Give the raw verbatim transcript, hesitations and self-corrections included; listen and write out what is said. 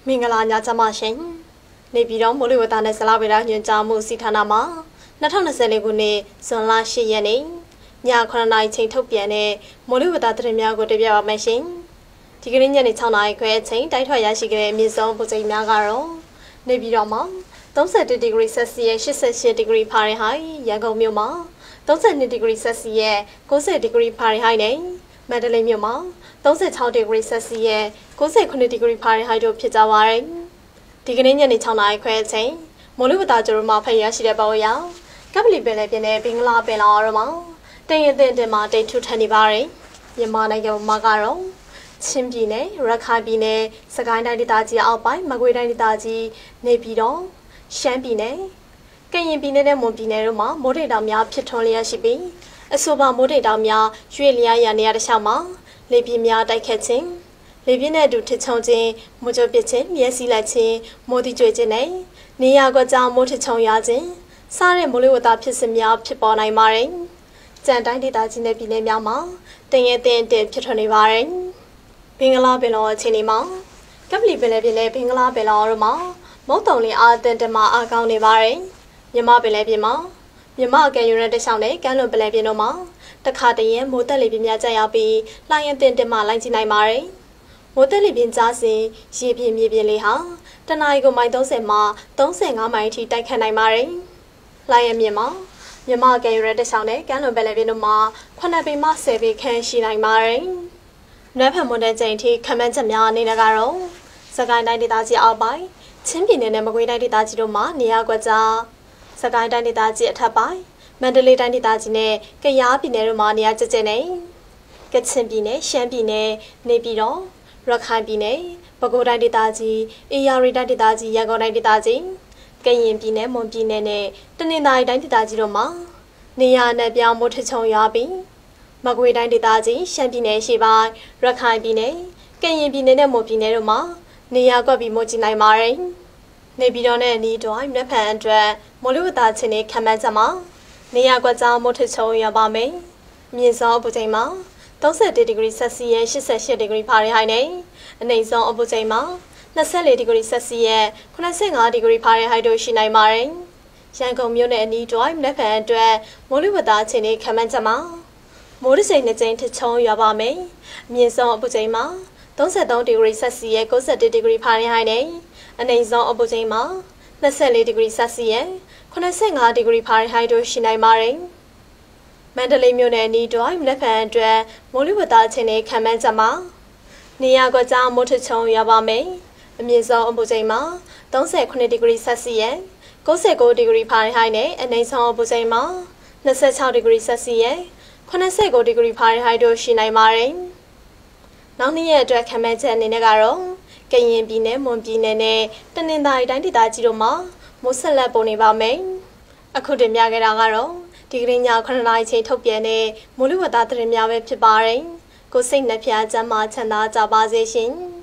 မင်္ဂလာညချမ်းပါရှင်နေပြည်တော်မိုးလေဝသနဲ့ဇလဗေဒညွှန်ကြားမှုစီဌာနမှာ၂၀၂၄ခုနှစ်ဇွန်လ၈ရက်နေ့ညခုနှစ်နာရီချိန်ထုတ်ပြန်တဲ့မိုးလေဝသသတင်းများကိုတင်ပြပါမယ်ရှင်ဒီကနေ့ညနေ၆နာရီခွဲအချိန်တိုက်ထွက်ရရှိခဲ့တဲ့အမြင့်ဆုံးပူချိန်များကတော့နေပြည်တော်မှာ၃၁ဒီဂရီဆယ်စီယပ်၈၈ဒီဂရီဖာရင်ဟိုက်ရန်ကုန်မြို့မှာ၃၂ဒီဂရီဆယ်စီယပ်၉၀ဒီဂရီဖာရင်ဟိုက်နဲ့မန္တလေးမြို့မှာ၃၆ဒီဂရီဆယ်စီယပ်၉၉ဒီဂရီဖာရင်ဟိုက်တို့ဖြစ်ကြပါတယ်ဒီကနေ့ညနေ၆နာရီခွဲအချိန်မိုးလေဝသကြိုးမှာဖတ်ရရှိတဲ့ပေါ်ရောကပလီပင်လည်းပြင်းတဲ့ဘင်္ဂလားပင်လယ်အော်မှာတင်ရင်တင်တင်မှာတိတ်ထူထန်နေပါတယ်မြန်မာနိုင်ငံမှာကတော့ချင်းပြည်နယ်ရခိုင်ပြည်နယ်စကိုင်းတိုင်းဒေသကြီးအောက်ပိုင်းမကွေးတိုင်းဒေသကြီးနေပြည်တော်ရှမ်းပြည်နယ်ကရင်ပြည်နယ်နဲ့မွန်ပြည်နယ်တို့မှာမိုးတိမ်တောင်များဖြစ်ထွန်းလျက်ရှိပြီးအဆိုပါမိုးတိမ်တောင်များရွေ့လျားရနေရတဲ့ရှောင်းမှာလေပြင်းများတိုက်ခတ်ခြင်းလေပြင်းနဲ့အတူထချုံခြင်းမိုးကြိုပစ်ခြင်းမျက်စိလက်ခြင်းမိုးတိကျွေခြင်းနဲ့နေရာကွက်ကြားမိုးထချုံရခြင်းစားတဲ့မိုးလေဝသဖြစ်စဉ်များဖြစ်ပေါ်နိုင်ပါတယ်။ကြံတိုင်းဒေသကြီးနဲ့ပြည်နယ်များမှာတင်ရဲတင်တင်ဖြစ်ထွန်းနေပါတယ်။ဘင်္ဂလားပင်လယ်အခြေအနေမှာကပလီပင်လယ်ပြင်နဲ့ဘင်္ဂလားပင်လယ်တို့မှာမုတ်တုံလင်းအားတင်တမအားကောင်းနေပါတယ်။မြမပင်လယ်ပြင်မှာမြမအကယ်ယူရတဲ့ရှောင်းနဲ့ကမ်းလွန်ပင်လယ်ပြင်တို့မှာတခါတည်းမိုးတက်လေပြင်းများကျရောက်ပြီးလှိုင်းရင်တင်တင်မှလိုင်းကျနိုင်ပါတယ်။မိုးတက်လေပြင်းကြားစဉ်ရေပြင်းမြေပြင်းလေးဟာတနအီကိုမိုင်၃၀မှ၃၅မိုင်အထိတိုက်ခတ်နိုင်ပါတယ်။လှိုင်းရင်မြင့်မှာမြမအကယ်ယူရတဲ့ရှောင်းနဲ့ကမ်းလွန်ပင်လယ်ပြင်တို့မှာခုနှစ်ပေမှဆယ်ပေခန့်ရှိနိုင်ပါတယ်။နွေဖန်မွန်တဲ့ချိန်ထိခန့်မှန်းချက်များအနေနဲ့ကတော့စကိုင်းတိုင်းဒေသကြီးအောက်ပိုင်းချင်းပြည်နယ်နဲ့မကွေးတိုင်းဒေသကြီးတို့မှာနေရာကွက်ကြားစကိုင်းတိုင်းဒေသကြီးအထက်ပိုင်းမန္တလေးတိုင်းဒေသကြီးနဲ့ကယားပြည်နယ်တို့မှာနေရာကျကျနေကချင်ပြည်နယ်ရှမ်းပြည်နယ်နေပြည်တော်ရခိုင်ပြည်နယ်ပဲခူးတိုင်းဒေသကြီးအေရရီတိုင်းဒေသကြီးရန်ကုန်တိုင်းဒေသကြီးကရင်ပြည်နယ်မွန်ပြည်နယ်နဲ့တနင်္သာရီတိုင်းဒေသကြီးတို့မှာနေရာနဲ့ပြောင်းမိုးထချုံရွာပြီးမကွေးတိုင်းဒေသကြီးရှမ်းပြည်နယ်ရှေ့ပိုင်းရခိုင်ပြည်နယ်ကရင်ပြည်နယ်နဲ့မွန်ပြည်နယ်တို့မှာနေရာကွက်ပြီးမိုးကြီးနိုင်ပါတယ်နေပြည်တော်နဲ့အနီးတွိုင်းမြက်ဖန်အတွက်မိုးလေဝသချင်းတွေခန့်မှန်းချက်မှာနေရာကွက်ကြားမိုးထချုံရွာပါမယ်မြင့်ဆုံးအပူချိန်မှာ၃၁ဒီဂရီဆယ်စီယပ်၈၈ဒီဂရီဖာရင်ဟိုက်နဲ့အနိမ့်ဆုံးအပူချိန်မှာ၂၄ဒီဂရီဆယ်စီယပ်၇၅ဒီဂရီဖာရင်ဟိုက်တို့ရှိနိုင်ပါတယ်ရန်ကုန်မြို့နယ်အနီးတွိုင်းမြက်ဖန်အတွက်မိုးလေဝသချင်းတွေခန့်မှန်းချက်မှာမိုးတစ်စိမ်နှစ်ကြိမ်ထချုံရွာပါမယ်မြင့်ဆုံးအပူချိန်မှာ၃၃ဒီဂရီဆယ်စီယပ်၉၁ဒီဂရီဖာရင်ဟိုက်နဲ့အနိမ့်ဆုံးအပူချိန်မှာ၂၄ဒီဂရီဆယ်စီယပ်၇၅ဒီဂရီဖာရင်ဟိုက်တို့ရှိနိုင်ပါတယ်မန္တလေးမြို့နယ်အနီးတွိုင်းမြက်ဖန်အတွက်မိုးလေဝသချင်းတွေခန့်မှန်းချက်မှာနေရာကွက်ကြားမိုးထချုံရွာပါမယ်အမြင့်ဆုံးအပူချိန်မှာ၃၉ဒီဂရီဆယ်စီယပ်၉၉ဒီဂရီဖာရင်ဟိုက်နဲ့အနိမ့်ဆုံးအပူချိန်မှာ၂၆ဒီဂရီဆယ်စီယပ်၇၉ဒီဂရီဖာရင်ဟိုက်တို့ရှိနိုင်ပါတယ်နောက်နေ့ရက်အတွက်ခန့်မှန်းချက်အနေနဲ့ကတော့ကရင်ပြည်နယ်မွန်ပြည်နယ်နဲ့တနင်္သာရီတိုင်းဒေသကြီးတို့မှာမိုးဆက်လက်ပုံနေပါမယ်အခုတင်ပြခဲ့တာကတော့ဒီကနေ့ညခုနှစ်နာရီချိန်ထုတ်ပြန်တဲ့မိုးလေဝသသတင်းများပဲဖြစ်ပါတယ်ကိုစိတ်နှပြချမ်းသာချမ်းသာကြပါစေရှင်